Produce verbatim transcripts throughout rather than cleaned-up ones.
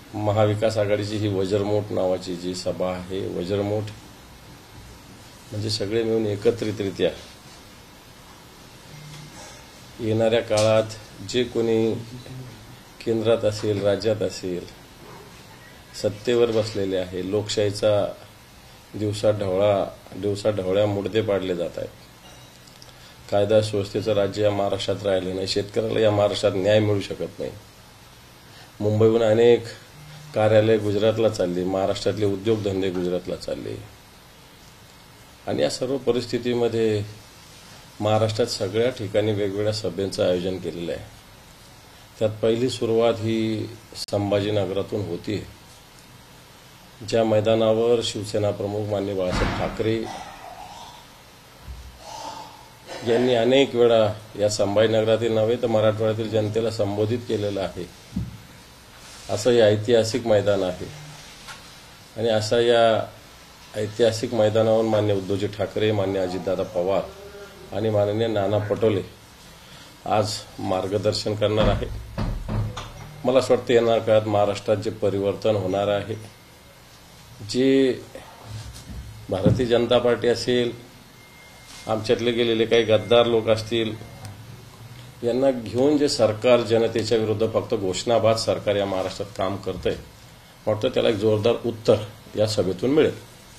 महाविकास आघाडीची ही वज्रमूठ नावाची जी सभा आहे, वज्रमूठ म्हणजे सगळे मिळून एकत्रितरित्या येणाऱ्या काळात जे कोणी केंद्रात असेल, राज्यात असेल, सत्तेवर बसलेले आहे, लोकशाहीचा दिवसा ढवळा दिवसा ढवळ्या मुडदे पाडले जात आहेत. कायदा सुव्यवस्थेचं राज्य या महाराष्ट्रात राहिलं नाही. शेतकऱ्याला या महाराष्ट्रात न्याय मिळू शकत नाही. मुंबईहून अनेक कार्यालय गुजरातला चालली, महाराष्ट्रातले उद्योगधंदे गुजरातला चालले. आणि या सर्व परिस्थितीमध्ये महाराष्ट्रात सगळ्या ठिकाणी वेगवेगळ्या सभेचं आयोजन केलेलं आहे. त्यात पहिली सुरुवात ही संभाजीनगरातून होती, ज्या मैदानावर शिवसेना प्रमुख माननीय बाळासाहेब ठाकरे यांनी अनेक वेळा या संभाजीनगरातील नव्हे तर मराठवाड्यातील जनतेला संबोधित केलेलं आहे. असं हे ऐतिहासिक मैदान आहे आणि असा या ऐतिहासिक मैदानावर माननीय उद्धवजी ठाकरे, माननीय अजितदादा पवार आणि माननीय नाना पटोले आज मार्गदर्शन करणार आहे. मला असं वाटतं येणाऱ्या काळात महाराष्ट्रात जे परिवर्तन होणार आहे, जे भारतीय जनता पार्टी असेल, आमच्यातले गेलेले काही गद्दार लोक असतील, यांना घेऊन जे सरकार जनतेच्या विरुद्ध फक्त घोषणाबाद सरकार या महाराष्ट्रात काम करतंय, वाटतं त्याला एक जोरदार उत्तर या सभेतून मिळेल.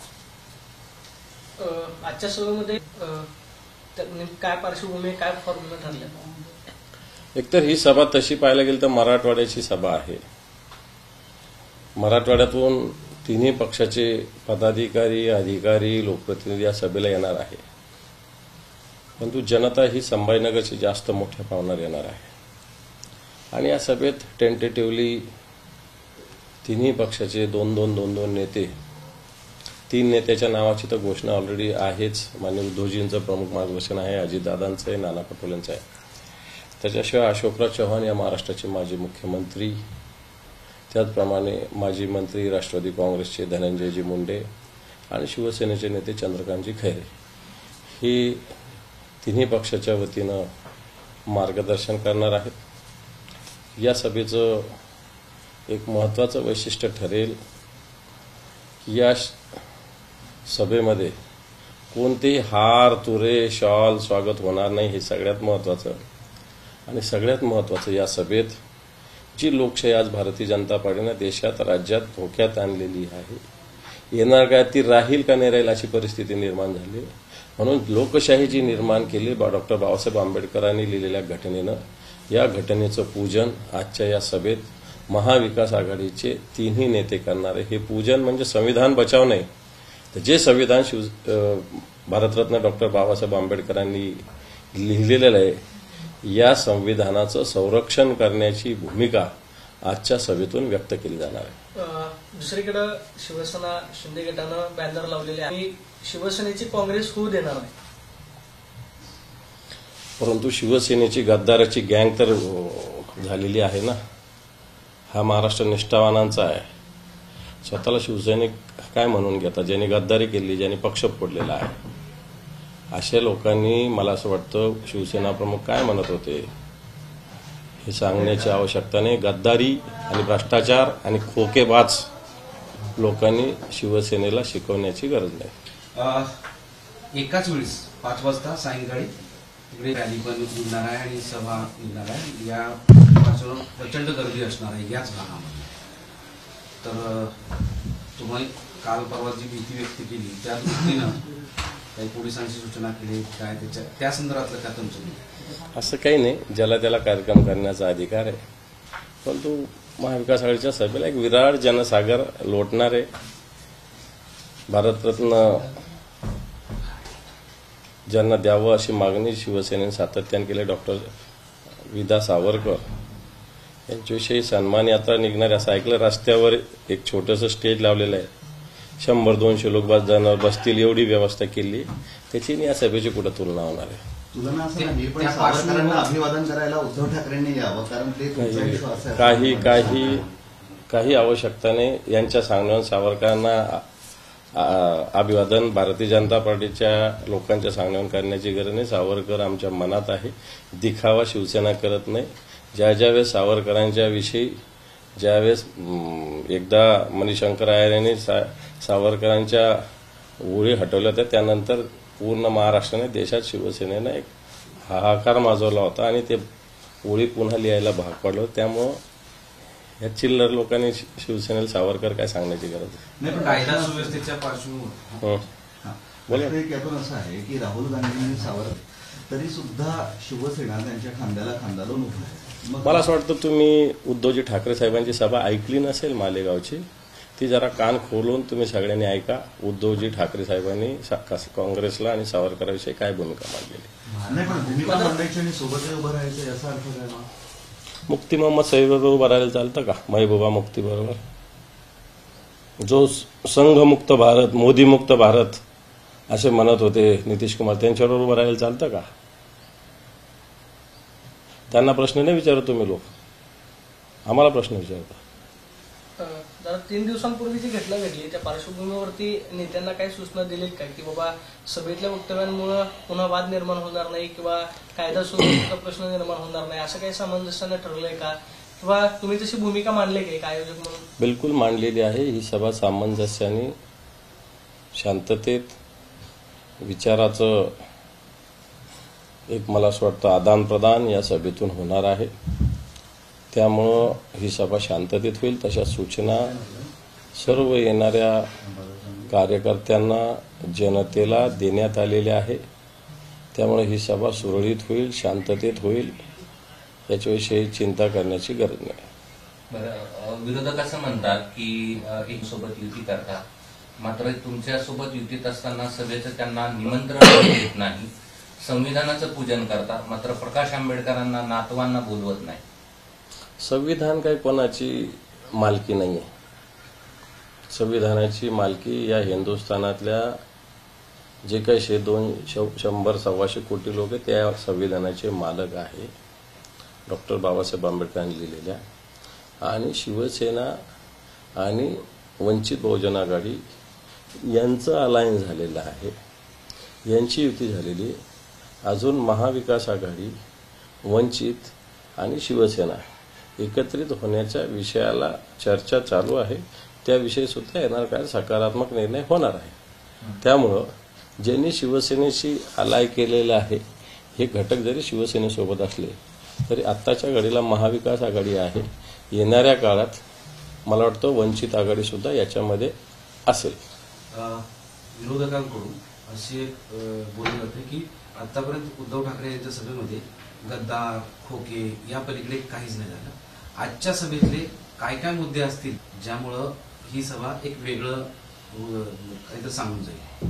आजच्या सभेमध्ये काय पार्श्वभूमी, काय फॉर्म्युला ठरले? एकतर ही सभा तशी पाहायला गेली तर मराठवाड्याची सभा आहे. मराठवाड्यातून तिन्ही पक्षाचे पदाधिकारी, अधिकारी, लोकप्रतिनिधी या सभेला येणार आहे. परंतु जनता ही संभाजीनगरची जास्त मोठ्या पावणार येणार आहे. आणि या सभेत टेंटेटिव्हली तिन्ही पक्षाचे दोन दोन दोन दोन नेते, तीन नेत्याच्या नावाची तर घोषणा ऑलरेडी आहेच. माननीय उद्धवजींचं प्रमुख मार्गदर्शन आहे, अजितदादांचं आहे, नाना पटोलेंचं आहे. त्याच्याशिवाय अशोकराव चव्हाण या महाराष्ट्राचे माजी मुख्यमंत्री, त्याचप्रमाणे माजी मंत्री राष्ट्रवादी काँग्रेसचे धनंजयजी मुंडे आणि शिवसेनेचे नेते चंद्रकांतजी खैरे ही तिन्ही पक्षाच्या वतीनं मार्गदर्शन करणार आहेत. या सभेचं एक महत्त्वाचं वैशिष्ट्य ठरेल की या सभेमध्ये कोणतेही हार, तुरे, शॉल स्वागत होणार नाही. हे सगळ्यात महत्त्वाचं. आणि सगळ्यात महत्त्वाचं, या सभेत जी लोकशाही आज भारतीय जनता पार्टीनं देशात, राज्यात धोक्यात आणलेली आहे, येणार काय ती राहील का नाही राहील अशी परिस्थिती निर्माण झाली. म्हणून लोकशाही जी निर्माण केली डॉक्टर बाबासाहेब आंबेडकरांनी लिहिलेल्या घटनेनं, या घटनेचं पूजन आजच्या या सभेत महाविकास आघाडीचे तिन्ही नेते करणार आहे. हे पूजन म्हणजे संविधान बचाव नाही, तर जे संविधान शिव भारतरत्न डॉक्टर बाबासाहेब आंबेडकरांनी लिहिलेलं आहे, या संविधानाचं संरक्षण करण्याची भूमिका आजच्या सभेतून व्यक्त केली जाणार आहे. दुसरीकडे शिवसेना शिंदे गटानं बॅनर लावलेले आहे, शिवसेनेची काँग्रेस होऊ देणार नाही. परंतु शिवसेनेची गद्दाराची गँग तर झालेली आहे ना. हा महाराष्ट्र निष्ठावानांचा आहे. स्वतःला शिवसैनिक काय म्हणून घेतात? ज्यांनी गद्दारी केली, ज्यांनी पक्ष फोडलेला आहे, अशा लोकांनी, मला असं वाटतं शिवसेना प्रमुख काय म्हणत होते हे सांगण्याची आवश्यकता नाही. गद्दारी आणि भ्रष्टाचार आणि खोकेबाज लोकांनी शिवसेनेला शिकवण्याची गरज नाही. एकाच वेळेस पाच वाजता सायंकाळी इकडे रॅली पण निघणार आहे आणि सभा निघणार आहे. या प्रचंड गर्दी असणार आहे याच भागामध्ये. तर तुम्ही काल परवा जी भीती व्यक्त केली त्या दृष्टीनं काही पोलिसांची सूचना केली काय, त्याच्या त्या संदर्भातलं काय तुमचं? असं काही नाही. ज्याला त्याला कार्यक्रम करण्याचा अधिकार आहे. परंतु महाविकास आघाडीच्या सभेला एक विराट जनसागर लोटणार आहे. भारतरत्न ज्यांना द्यावं अशी मागणी शिवसेनेने सातत्याने केली. डॉक्टर विदा सावरकर यांच्याविषयी सन्मान यात्रा निघणार असं ऐकलं. रस्त्यावर एक छोटंसं स्टेज लावलेलं आहे, शंभर दोनशे लोक बस जाणार बसतील एवढी व्यवस्था केली. त्याची या सभेची कुठं तुलना होणार आहे? तुलना असं नाही, पण सावरकरांना अभिवादन करायला उद्धव ठाकरेंनी यावं, कारण ते काही काही काही आवश्यकता नाही. यांच्या सांगण्यावर सावरकरांना अभिवादन भारतीय जनता पार्टीच्या लोकांच्या सांगण्यावर करण्याची गरज नाही. सावरकर आमच्या मनात आहे. दिखावा शिवसेना करत नाही. ज्या ज्या वेळेस सावरकरांच्या विषयी ज्यावेळेस अं, एकदा मणिशंकर अय्यर यांनी सा सावरकरांच्या ओळी हटवल्या होत्या त्यानंतर पूर्ण महाराष्ट्राने देशात शिवसेनेनं एक हाहाकार माजवला होता आणि ते ओळी पुन्हा लिहायला भाग पडलं. त्यामुळं या चिल्लर लोकांनी शि- शिवसेनेला सावरकर काय सांगण्याची गरज आहे. नाही पण कायदा सुव्यवस्थेच्या पार्श्वभूमीवर हं. हा. बोला. प्रश्न एक यातून असा आहे की राहुल गांधी आणि सावरकर तरी सुद्धा शिवसेना त्यांच्या खांद्याला खांदा लावून उभं आहे. मग मला असं वाटतं तुम्ही उद्धवजी ठाकरे साहेबांची सभा ऐकली नसेल मालेगावची. ती जरा कान खोलून तुम्ही सगळ्यांनी ऐका. उद्धवजी ठाकरे साहेबांनी सा- काँग्रेसला आणि सावरकरांविषयी काय भूमिका मांडलेली. नाही पण भूमिका मांडायची आणि सोबत उभं राहायचं याचा अर्थ काय मग? मुक्ती मोहम्मद सईबरोबर उभं राहायला चालतं का? महबूबा मुक्ती बरोबर जो संघमुक्त भारत मोदीमुक्त भारत असे म्हणत होते नितीश कुमार त्यांच्याबरोबर उभं राहायला चालतं का? त्यांना प्रश्न नाही विचारत तुम्ही लोक, आम्हाला प्रश्न विचारता. अं, जरा तीन दिवसांपूर्वी जी घटना घडली त्या पार्श्वभूमीवरती नेत्यांना काही सूचना दिलीत का की बाबा सभेतल्या वक्तव्यांमुळे पुन्हा वाद निर्माण होणार नाही किंवा कायदा सुव्यवस्थेचा प्रश्न निर्माण होणार नाही असं काही सामंजस्यानं ठरलंय का किंवा तुम्ही तशी भूमिका मांडली का एक आयोजक म्हणून? बिलकुल मांडलेली आहे. ही सभा सामंजस्याने शांततेत विचाराचं एक मला असं वाटतं आदान प्रदान या सभेतून होणार आहे. त्यामुळं ही सभा शांततेत होईल. तशा सूचना सर्व येणाऱ्या कार्यकर्त्यांना जनतेला देण्यात आलेल्या आहे. त्यामुळे ही सभा सुरळीत होईल, शांततेत होईल, याच्याविषयी चिंता करण्याची गरज नाही. बरं, विरोधक असं म्हणतात की अ, एक सोबत युती करतात, मात्र तुमच्यासोबत युतीत असताना सभेचं त्यांना निमंत्रण देत नाही, संविधानाचं पूजन करतात, मात्र प्रकाश आंबेडकरांना नातवांना बोलवत नाही. संविधान काही कोणाची मालकी नाही आहे. संविधानाची मालकी या हिंदुस्थानातल्या जे काही शे दोन शंभर सव्वाशे कोटी लोक आहेत त्या संविधानाचे मालक आहे डॉक्टर बाबासाहेब आंबेडकरांनी लिहिलेल्या. आणि शिवसेना आणि वंचित बहुजन आघाडी यांचं अलायन्स झालेलं आहे, यांची युती झालेली आहे. अजून महाविकास आघाडी, वंचित आणि शिवसेना एकत्रित होण्याच्या विषयाला चर्चा चालू आहे. त्याविषयी सुद्धा येणार काय सकारात्मक निर्णय होणार आहे. त्यामुळं ज्यांनी शिवसेनेशी अलाय केलेलं आहे हे घटक जरी शिवसेनेसोबत असले तरी आत्ताच्या घडीला महाविकास आघाडी आहे. येणाऱ्या काळात मला वाटतं वंचित आघाडी सुद्धा याच्यामध्ये असेल. अं, विरोधकांकडून असे अं, बोलले जाते की आतापर्यंत उद्धव ठाकरे यांच्या सभेमध्ये गद्दार, खोके या पलीकडे काहीच नाही झालं. आजच्या सभेतले काय काय मुद्दे असतील ज्यामुळं ही सभा एक वेगळं अं, काहीतरी सांगून जाईल?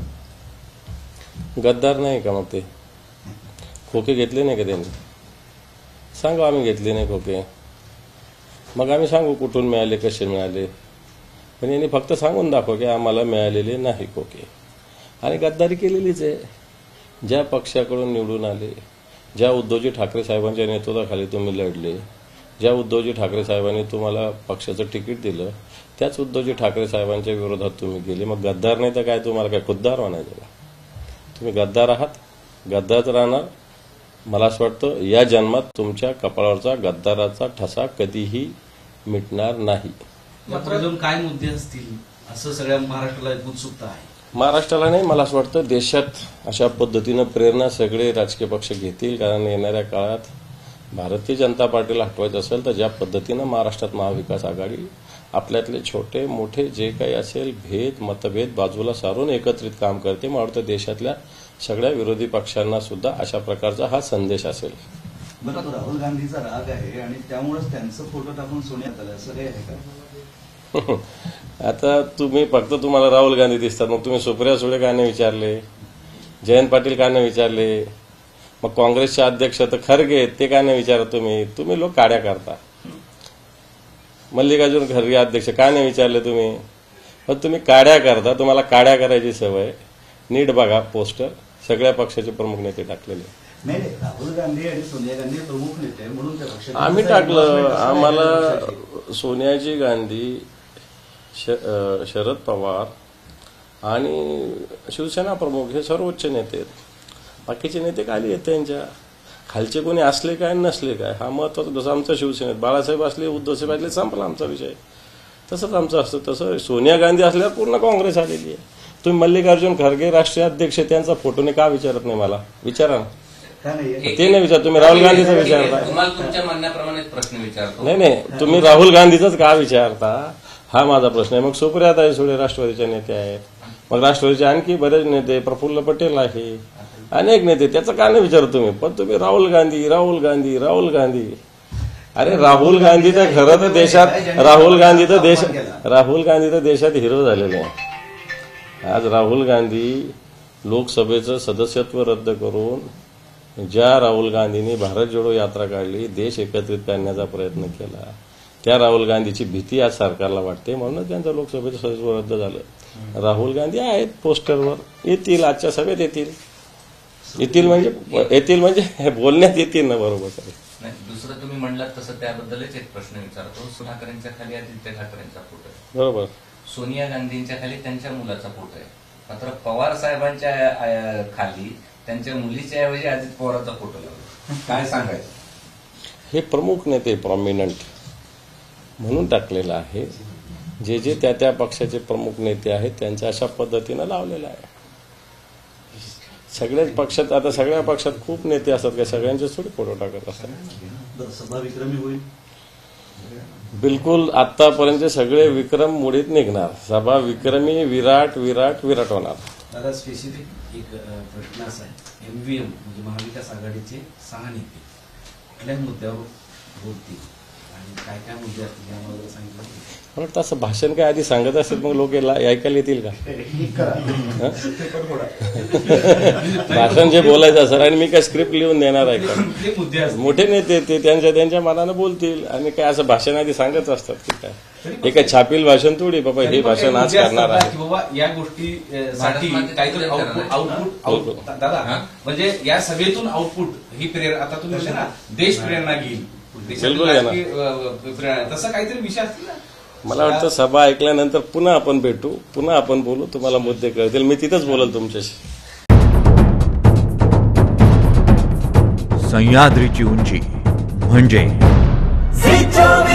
गद्दार नाही का मग ते? खोके घेतले नाही का त्यांनी? सांगा आम्ही घेतले नाही खोके. मग आम्ही सांगू कुठून मिळाले, कसे मिळाले. पण यांनी फक्त सांगून दाखव की आम्हाला मिळालेले नाही खोके. आणि गद्दारी केलेलीच आहे. ज्या पक्षाकडून निवडून आले, ज्या उद्धवजी ठाकरे साहेबांच्या नेतृत्वाखाली तुम्ही लढले, ज्या उद्धवजी ठाकरे साहेबांनी तुम्हाला पक्षाचं तिकीट दिलं, त्याच उद्धवजी ठाकरे साहेबांच्या विरोधात तुम्ही गेले. मग गद्दार नाही तर काय? तुम्हाला काय खुद्दार म्हणायचं का? तुम्ही गद्दार आहात, गद्दारच राहणार. मला असं वाटतं या जन्मात तुमच्या कपाळावरचा गद्दाराचा ठसा कधीही मिटणार नाही. मात्र अजून काय मुद्दे असतील असं सगळ्या महाराष्ट्राला एक उत्सुकता आहे. महाराष्ट्राला नाही, मला असं वाटतं देशात अशा पद्धतीनं प्रेरणा सगळे राजकीय पक्ष घेतील. कारण येणाऱ्या काळात भारतीय जनता पार्टीला हटवायचं असेल तर ज्या पद्धतीनं महाराष्ट्रात महाविकास आघाडी आपल्यातले छोटे मोठे जे काही असेल भेद मतभेद बाजूला सारून एकत्रित काम करते, मला वाटतं देशातल्या सगळ्या विरोधी पक्षांना सुद्धा अशा प्रकारचा हा संदेश असेल. बरं, तो राहुल गांधीचा राग आहे आणि त्यामुळेच त्यांचं फोटो टाकून सोन्यात आलं असं काही आहे का? आता तुम्ही फक्त तुम्हाला राहुल गांधी दिसतात, मग तुम्ही सुप्रिया सुळे का नाही विचारले, जयंत पाटील का नाही विचारले, मग काँग्रेसचे अध्यक्ष तर खरगे ते का नाही विचारत तुम्ही? तुम्ही लोक काड्या करता. मल्लिकार्जुन खरगे अध्यक्ष का नाही विचारले तुम्ही? पण तुम्ही काड्या करता, तुम्हाला काड्या करायची सवय. नीट बघा पोस्टर, सगळ्या पक्षाचे प्रमुख नेते टाकलेले. नाही नाही, राहुल गांधी आणि सोनिया गांधी प्रमुख नेते म्हणून त्या पक्षाचे आम्ही टाकलं. आम्हाला सोनियाजी गांधी, शरद पवार आणि शिवसेना प्रमुख हे सर्वोच्च नेते आहेत. बाकीचे नेते खाली आहेत त्यांच्या. खालचे कोणी असले काय नसले काय हा महत्वाचा. जसं आमचं शिवसेनेत बाळासाहेब असले उद्धवसाहेब असले संपला आमचा विषय. तसंच आमचं असतं. तसं सोनिया गांधी असल्यावर पूर्ण काँग्रेस आलेली आहे. तुम्ही मल्लिकार्जुन खरगे राष्ट्रीय अध्यक्ष त्यांचा फोटोने का विचारत नाही मला? विचारा ना. ते नाही विचार. तुम्ही राहुल गांधीचा विचारता. तुम्हाला तुमच्या म्हणण्याप्रमाणे प्रश्न विचारतो. नाही नाही तुम्ही राहुल गांधीचाच का विचारता हा माझा प्रश्न आहे. मग सुप्रियाताई सुळे राष्ट्रवादीच्या नेते आहेत. मग राष्ट्रवादीचे आणखी बरेच नेते, प्रफुल्ल पटेल आहे, अनेक नेते. त्याचं का नाही विचारत तुम्ही? पण तुम्ही राहुल गांधी राहुल गांधी राहुल गांधी. अरे राहुल गांधी तर खरं तर देशात राहुल गांधी तर देश राहुल गांधी तर देशात हिरो झालेले आहे. आज राहुल गांधी लोकसभेचं सदस्यत्व रद्द करून ज्या राहुल गांधींनी भारत जोडो यात्रा काढली, देश एकत्रित करण्याचा प्रयत्न केला, त्या राहुल गांधीची भीती आज सरकारला वाटते, म्हणून त्यांचं लोकसभेचं सदस्यत्व रद्द झालं. राहुल गांधी आहेत पोस्टरवर, येतील आजच्या सभेत येतील. येतील म्हणजे येतील म्हणजे बोलण्यात येतील ना. बरोबर. नाही, दुसरं तुम्ही म्हणलात तसं त्याबद्दलच एक प्रश्न विचारतो. ठाकरेंच्या खाली आदित्य ठाकरेंचा फोटो आहे. बरोबर. सोनिया गांधींच्या खाली त्यांच्या मुलाचा फोटो आहे. मात्र पवार साहेबांच्या खाली त्यांच्या मुलीच्या ऐवजी अजित पवारांचा फोटो लावला. काय सांगायचं? हे प्रमुख नेते प्रॉमिनंट म्हणून टाकलेलं आहे. जे जे त्या त्या पक्षाचे प्रमुख नेते आहेत त्यांच्या अशा पद्धतीनं लावलेलं आहे. सगळ्याच पक्षात आता सगळ्या पक्षात खूप नेते असतात का सगळ्यांचे थोडे फोटो टाकत असतात. सभा विक्रमी होईल. बिलकुल. आतापर्यंत सगळे विक्रम मुळीत निघणार. सभा विक्रमी विराट विराट विराट होणार. दादा स्पेसिफिक एक प्रश्न असा आहे, एमव्हीएम म्हणजे महाविकास आघाडीचे सहा नेते कुठल्याच मुद्द्यावर बोलतील आणि काय काय मुद्दे असतील यामध्ये सांगितलं. मला वाटतं असं भाषण काय आधी सांगत असेल मग लोक ऐकायला येतील का? भाषण जे बोलायचं सर आणि मी काय स्क्रिप्ट लिहून देणार आहे का? मोठे नेते ते त्यांच्या त्यांच्या मनानं बोलतील आणि काय असं भाषण आधी सांगत असतात की काय. हे काय छापील भाषण थोडी बाबा हे भाषण आज करणार आहे. बाबा या गोष्टीसाठी काहीतरी आउटपुट आउटपुट दादा म्हणजे या सभेतून आउटपुट ही प्रेरणा आता तुम्ही म्हणले ना देश प्रेरणा घेईल, तसं काहीतरी विषय असतील ना. मला वाटतं सभा ऐकल्यानंतर पुन्हा आपण भेटू, पुन्हा आपण बोलू, तुम्हाला मुद्दे कळतील. मी तिथंच बोलेल तुमच्याशी. सह्याद्रीची उंची म्हणजे